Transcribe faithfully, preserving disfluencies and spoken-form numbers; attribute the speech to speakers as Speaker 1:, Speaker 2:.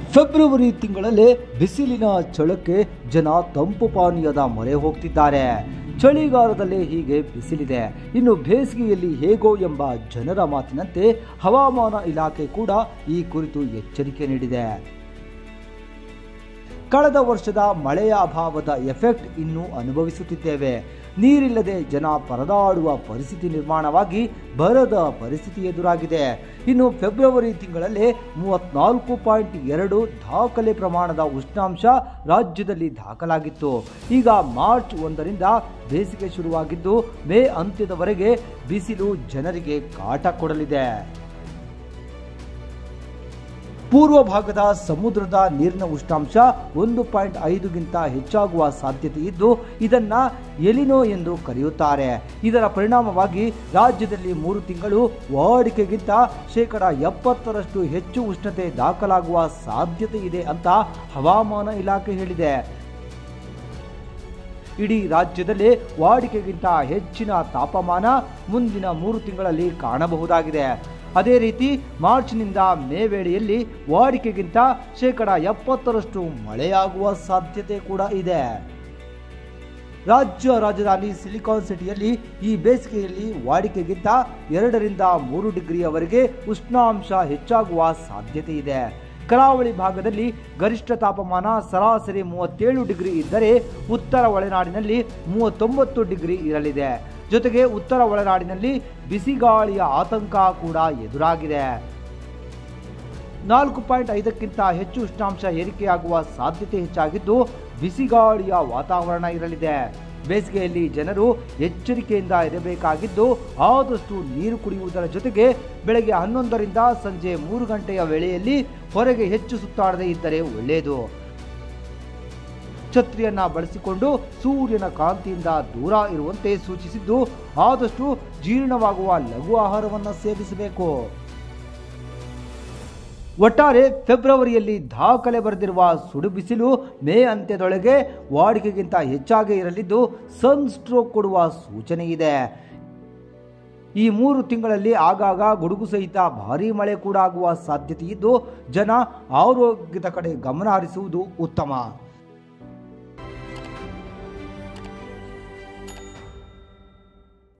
Speaker 1: February ತಿಂಗಳಲ್ಲಿ ಬಿಸಿಲಿನ ಛಳಕ್ಕೆ ಜನ ತಂಪು ಪಾನೀಯದ ಮೊರೆ ಹೋಗ್ತಿದ್ದಾರೆ. ಚಳಿಗಾಲದಲ್ಲಿ ಹೀಗೆ ಬಿಸಿಲಿದೆ, ಇನ್ನು ಬೇಸಿಗೆಯಲ್ಲಿ ಹೇಗೋ ಎಂಬ ಜನರ ಮಾತಿನಂತೆ ಹವಾಮಾನ ಇಲಾಖೆ ಕೂಡ ಈ ಕುರಿತು ಎಚ್ಚರಿಕೆ ನೀಡಿದೆ. ಕಳೆದ ವರ್ಷದ ಮಳೆಯ ಅಭಾವದ ಎಫೆಕ್ಟ್ ಇನ್ನೂ ಅನುಭವಿಸುತ್ತಿದ್ದೇವೆ. ನೀರಿಲ್ಲದೆ ಜನ ಪರದಾಡುವ ಪರಿಸ್ಥಿತಿ ನಿರ್ಮಾಣವಾಗಿ ಬರದ ಪರಿಸ್ಥಿತಿ ಎದುರಾಗಿದೆ. ಇನ್ನು ಫೆಬ್ರವರಿ ತಿಂಗಳಲ್ಲಿ ಮೂವತ್ನಾಲ್ಕು ಪಾಯಿಂಟ್ ಎರಡು ದಾಖಲೆ ಪ್ರಮಾಣದ ಉಷ್ಣಾಂಶ ರಾಜ್ಯದಲ್ಲಿ ದಾಖಲಾಗಿತ್ತು. ಈಗ ಮಾರ್ಚ್ ಒಂದರಿಂದ ಬೇಸಿಗೆ ಶುರುವಾಗಿದ್ದು ಮೇ ಅಂತ್ಯದವರೆಗೆ ಬಿಸಿಲು ಜನರಿಗೆ ಕಾಟ ಕೊಡಲಿದೆ. ಪೂರ್ವ ಭಾಗದ ಸಮುದ್ರದ ನೀರಿನ ಉಷ್ಣಾಂಶ ಒಂದು ಪಾಯಿಂಟ್ ಐದುಗಿಂತ ಹೆಚ್ಚಾಗುವ ಸಾಧ್ಯತೆ ಇದ್ದು ಇದನ್ನ ಎಲಿನೋ ಎಂದು ಕರೆಯುತ್ತಾರೆ. ಇದರ ಪರಿಣಾಮವಾಗಿ ರಾಜ್ಯದಲ್ಲಿ ಮೂರು ತಿಂಗಳು ವಾಡಿಕೆಗಿಂತ ಶೇಕಡ ಎಪ್ಪತ್ತರಷ್ಟು ಹೆಚ್ಚು ಉಷ್ಣತೆ ದಾಖಲಾಗುವ ಸಾಧ್ಯತೆ ಇದೆ ಅಂತ ಹವಾಮಾನ ಇಲಾಖೆ ಹೇಳಿದೆ. ಇಡೀ ರಾಜ್ಯದಲ್ಲಿ ವಾಡಿಕೆಗಿಂತ ಹೆಚ್ಚಿನ ತಾಪಮಾನ ಮುಂದಿನ ಮೂರು ತಿಂಗಳಲ್ಲಿ ಕಾಣಬಹುದಾಗಿದೆ. ಅದೇ ರೀತಿ ಮಾರ್ಚ್ನಿಂದ ಮೇ ವೇಳೆಯಲ್ಲಿ ವಾಡಿಕೆಗಿಂತ ಶೇಕಡ ಎಪ್ಪತ್ತರಷ್ಟು ಮಳೆಯಾಗುವ ಸಾಧ್ಯತೆ ಕೂಡ ಇದೆ. ರಾಜ್ಯ ರಾಜಧಾನಿ ಸಿಲಿಕಾನ್ ಸಿಟಿಯಲ್ಲಿ ಈ ಬೇಸಿಗೆಯಲ್ಲಿ ವಾಡಿಕೆಗಿಂತ ಎರಡರಿಂದ ಮೂರು ಡಿಗ್ರಿಯವರೆಗೆ ಉಷ್ಣಾಂಶ ಹೆಚ್ಚಾಗುವ ಸಾಧ್ಯತೆ ಇದೆ. ಕರಾವಳಿ ಭಾಗದಲ್ಲಿ ಗರಿಷ್ಠ ತಾಪಮಾನ ಸರಾಸರಿ ಮೂವತ್ತೇಳು ಡಿಗ್ರಿ ಇದ್ದರೆ ಉತ್ತರ ಒಳನಾಡಿನಲ್ಲಿ ಮೂವತ್ತೊಂಬತ್ತು ಡಿಗ್ರಿ ಇರಲಿದೆ. ಜೊತೆಗೆ ಉತ್ತರ ಒಳನಾಡಿನಲ್ಲಿ ಬಿಸಿಗಾಳಿಯ ಆತಂಕ ಕೂಡ ಎದುರಾಗಿದೆ. ನಾಲ್ಕು ಪಾಯಿಂಟ್ ಐದಕ್ಕಿಂತ ಹೆಚ್ಚು ಉಷ್ಣಾಂಶ ಏರಿಕೆಯಾಗುವ ಸಾಧ್ಯತೆ ಹೆಚ್ಚಾಗಿದ್ದು ಬಿಸಿಗಾಳಿಯ ವಾತಾವರಣ ಇರಲಿದೆ. ಬೇಸಿಗೆಯಲ್ಲಿ ಜನರು ಎಚ್ಚರಿಕೆಯಿಂದ ಇರಬೇಕಾಗಿದ್ದು ಆದಷ್ಟು ನೀರು ಕುಡಿಯುವುದರ ಜೊತೆಗೆ ಬೆಳಗ್ಗೆ ಹನ್ನೊಂದರಿಂದ ಸಂಜೆ ಮೂರು ಗಂಟೆಯ ವೇಳೆಯಲ್ಲಿ ಹೊರಗೆ ಹೆಚ್ಚು ಸುತ್ತಾಡದೇ ಇದ್ದರೆ ಒಳ್ಳೆಯದು. ಛತ್ರಿಯನ್ನ ಬಳಸಿಕೊಂಡು ಸೂರ್ಯನ ಕಾಂತಿಯಿಂದ ದೂರ ಇರುವಂತೆ ಸೂಚಿಸಿದ್ದು ಆದಷ್ಟು ಜೀರ್ಣವಾಗುವ ಲಘು ಆಹಾರವನ್ನು ಸೇವಿಸಬೇಕು. ಒಟ್ಟಾರೆ ಫೆಬ್ರವರಿಯಲ್ಲಿ ದಾಖಲೆ ಬರೆದಿರುವ ಸುಡು ಬಿಸಿಲು ಮೇ ಅಂತ್ಯದೊಳಗೆ ವಾಡಿಕೆಗಿಂತ ಹೆಚ್ಚಾಗಿ ಇರಲಿದ್ದು ಸನ್ ಸ್ಟ್ರೋಕ್ ಕೊಡುವ ಸೂಚನೆ ಇದೆ. ಈ ಮೂರು ತಿಂಗಳಲ್ಲಿ ಆಗಾಗ ಗುಡುಗು ಸಹಿತ ಭಾರೀ ಮಳೆ ಕೂಡ ಆಗುವ ಸಾಧ್ಯತೆ ಇದ್ದು ಜನ ಆರೋಗ್ಯದ ಕಡೆ ಗಮನ ಹರಿಸುವುದು ಉತ್ತಮ.